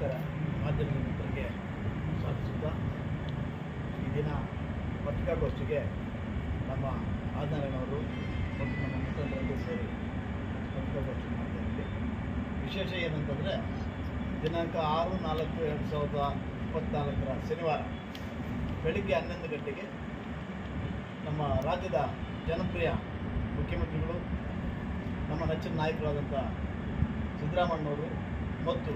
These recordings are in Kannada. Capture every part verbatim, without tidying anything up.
ನಮಸ್ಕಾರ. ಮಾಧ್ಯಮದ ಮಿತ್ರರಿಗೆ ಸ್ವಾಗತಿಸುತ್ತಾ ಈ ದಿನ ಪತ್ರಿಕಾಗೋಷ್ಠಿಗೆ ನಮ್ಮ ಆದರಣೆಯವರು ಮತ್ತು ನಮ್ಮ ಮುಖಂಡರೆಲ್ಲರೂ ಸೇರಿ ಪತ್ರಿಕಾಗೋಷ್ಠಿ ಮಾಡ್ತಾ ಇದ್ದೀವಿ. ವಿಶೇಷ ಏನಂತಂದರೆ ದಿನಾಂಕ ಆರು ನಾಲ್ಕು ಎರಡು ಸಾವಿರದ ಇಪ್ಪತ್ತ್ನಾಲ್ಕರ ಶನಿವಾರ ಬೆಳಿಗ್ಗೆ ಹನ್ನೊಂದು ಗಂಟೆಗೆ ನಮ್ಮ ರಾಜ್ಯದ ಜನಪ್ರಿಯ ಮುಖ್ಯಮಂತ್ರಿಗಳು, ನಮ್ಮ ನೆಚ್ಚಿನ ನಾಯಕರಾದಂಥ ಸಿದ್ದರಾಮಯ್ಯನವರು ಮತ್ತು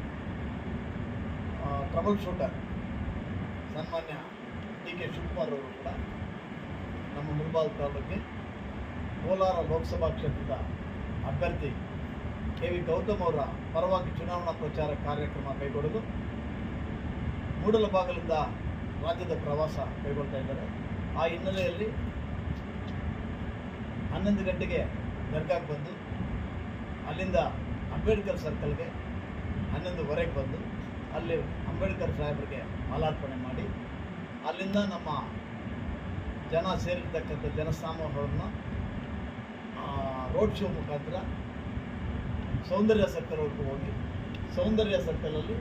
ಟ್ರಬಲ್ ಶೂಟರ್ ಸನ್ಮಾನ್ಯ ಡಿ ಕೆ ಶಿವಕುಮಾರ್ ಅವರು ಕೂಡ ನಮ್ಮ ಮುಳಬಾಗಿಲು ತಾಲೂಕಿಗೆ ಕೋಲಾರ ಲೋಕಸಭಾ ಕ್ಷೇತ್ರದ ಅಭ್ಯರ್ಥಿ ಕೆ ವಿ ಗೌತಮ್ ಅವರ ಪರವಾಗಿ ಚುನಾವಣಾ ಪ್ರಚಾರ ಕಾರ್ಯಕ್ರಮ ಕೈಗೊಳ್ಳಲು ಮೂಡಲಬಾಗಿಲಿಂದ ರಾಜ್ಯದ ಪ್ರವಾಸ ಕೈಗೊಳ್ತಾ ಇದ್ದಾರೆ. ಆ ಹಿನ್ನೆಲೆಯಲ್ಲಿ ಹನ್ನೊಂದು ಗಂಟೆಗೆ ದರ್ಗಾಕ್ಕೆ ಬಂದು ಅಲ್ಲಿಂದ ಅಂಬೇಡ್ಕರ್ ಸರ್ಕಲ್ಗೆ ಹನ್ನೊಂದುವರೆಗೆ ಬಂದು ಅಲ್ಲಿ ಅಂಬೇಡ್ಕರ್ ಸಾಹೇಬರಿಗೆ ಮಾಲಾರ್ಪಣೆ ಮಾಡಿ ಅಲ್ಲಿಂದ ನಮ್ಮ ಜನ ಸೇರಿರ್ತಕ್ಕಂಥ ಜನಸಮೂಹವನ್ನು ರೋಡ್ ಶೋ ಮುಖಾಂತರ ಸೌಂದರ್ಯ ಸರ್ಕಲ್ವರೆಗೂ ಹೋಗಿ ಸೌಂದರ್ಯ ಸರ್ಕಲಲ್ಲಿ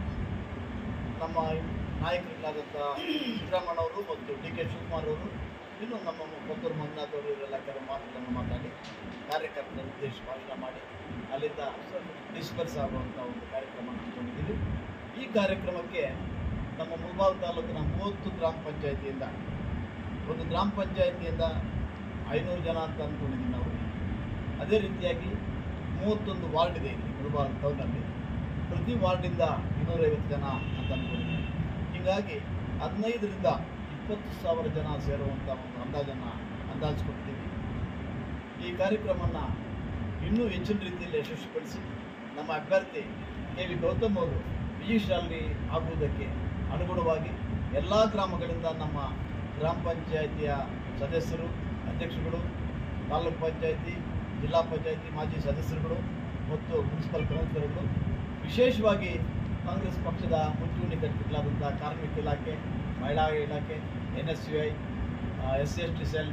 ನಮ್ಮ ನಾಯಕರಿಗಾದಂಥ ಸಿದ್ದರಾಮಯ್ಯನವರು ಮತ್ತು ಡಿ ಕೆ ಶಿವಕುಮಾರ್ ಅವರು ಇನ್ನು ನಮ್ಮ ಕೊತ್ತೂರು ಮಂಜುನಾಥ್ ಅವರು ಇವರೆಲ್ಲ ಕೆಲವು ಮಾತುಗಳನ್ನು ಮಾತಾಡಿ ಕಾರ್ಯಕರ್ತರ ಉದ್ದೇಶ ಭಾಷಣ ಮಾಡಿ ಅಲ್ಲಿಂದ ಡಿಸ್ಪರ್ಸ್ ಆಗುವಂಥ ಒಂದು ಕಾರ್ಯಕ್ರಮ ಹಮ್ಮಿಕೊಂಡಿದ್ದೀವಿ. ಈ ಕಾರ್ಯಕ್ರಮಕ್ಕೆ ನಮ್ಮ ಮುಳಬಾಗಿಲು ತಾಲೂಕಿನ ಮೂವತ್ತು ಗ್ರಾಮ ಪಂಚಾಯಿತಿಯಿಂದ ಒಂದು ಗ್ರಾಮ ಪಂಚಾಯಿತಿಯಿಂದ ಐನೂರು ಜನ ಅಂತ ಅಂದ್ಕೊಂಡಿದ್ದೀವಿ ನಾವು. ಅದೇ ರೀತಿಯಾಗಿ ಮೂವತ್ತೊಂದು ವಾರ್ಡ್ ಇದೆ ಇಲ್ಲಿ ಮುಳಬಾಗಿಲು ಟೌನಲ್ಲಿ. ಪ್ರತಿ ವಾರ್ಡಿಂದ ಇನ್ನೂರೈವತ್ತು ಜನ ಅಂತ ಅಂದ್ಕೊಂಡಿದ್ದೀವಿ. ಹೀಗಾಗಿ ಹದಿನೈದರಿಂದ ಇಪ್ಪತ್ತು ಸಾವಿರ ಜನ ಸೇರುವಂಥ ಒಂದು ಅಂದಾಜನ್ನು ಅಂದಾಜು ಕೊಡ್ತೀವಿ. ಈ ಕಾರ್ಯಕ್ರಮವನ್ನು ಇನ್ನೂ ಹೆಚ್ಚಿನ ರೀತಿಯಲ್ಲಿ ಯಶಸ್ವಿಪಡಿಸಿ ನಮ್ಮ ಅಭ್ಯರ್ಥಿ ಕೆ ವಿ ಗೌತಮ್ ಅವರು ವಿಜಯಶಾಲಿ ಆಗುವುದಕ್ಕೆ ಅನುಗುಣವಾಗಿ ಎಲ್ಲ ಗ್ರಾಮಗಳಿಂದ ನಮ್ಮ ಗ್ರಾಮ ಪಂಚಾಯಿತಿಯ ಸದಸ್ಯರು, ಅಧ್ಯಕ್ಷರುಗಳು, ತಾಲೂಕು ಪಂಚಾಯಿತಿ, ಜಿಲ್ಲಾ ಪಂಚಾಯಿತಿ ಮಾಜಿ ಸದಸ್ಯರುಗಳು ಮತ್ತು ಮುನ್ಸಿಪಲ್ ಕೌನ್ಸಿಲರ್ಗಳು, ವಿಶೇಷವಾಗಿ ಕಾಂಗ್ರೆಸ್ ಪಕ್ಷದ ಮುಂಚೂಣಿ ಘಟಕಗಳಾದಂಥ ಕಾರ್ಮಿಕ ಇಲಾಖೆ, ಮಹಿಳಾ ಇಲಾಖೆ, N S U I, S C S T cell,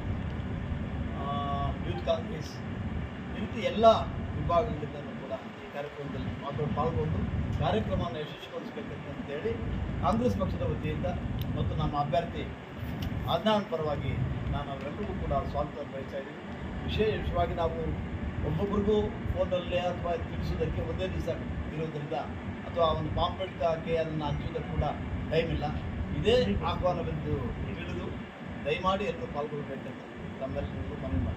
youth Congress, ಈ ರೀತಿ ಎಲ್ಲ ವಿಭಾಗಗಳಿಂದಲೂ ಕೂಡ ಈ ಕಾರ್ಯಕ್ರಮದಲ್ಲಿ ಮಾತ್ರ ಪಾಲ್ಗೊಂಡು ಕಾರ್ಯಕ್ರಮವನ್ನು ಯಶಸ್ವಿಗೊಳಿಸಬೇಕಂತೇಳಿ ಕಾಂಗ್ರೆಸ್ ಪಕ್ಷದ ವತಿಯಿಂದ ಮತ್ತು ನಮ್ಮ ಅಭ್ಯರ್ಥಿ ಆಜ್ಞಾನ್ ಪರವಾಗಿ ನಾನು ಅವರೆಲ್ಲರಿಗೂ ಕೂಡ ಸ್ವಾಗತ ಬಯಸ್ತಾ ಇದ್ದೀವಿ. ವಿಶೇಷವಾಗಿ ನಾವು ಒಬ್ಬೊಬ್ಬರಿಗೂ ಫೋನಲ್ಲಿ ಅಥವಾ ತಿಳಿಸೋದಕ್ಕೆ ಒಂದೇ ದಿವಸ ಇರೋದರಿಂದ ಅಥವಾ ಒಂದು ಪಾಂಪ್ಲೆಟ್ ಹಾಕಿ ಅದನ್ನು ಹಂಚೋದಕ್ಕೆ ಕೂಡ ಟೈಮ್ ಇಲ್ಲ. ಇದೇ ಆಹ್ವಾನವೆಂದು ತಿಳಿದು ದಯಮಾಡಿ ಎಲ್ಲರೂ ಪಾಲ್ಗೊಳ್ಬೇಕಂತ ತಮ್ಮೆಲ್ಲರಿಗೂ ಮನವಿ ಮಾಡಿ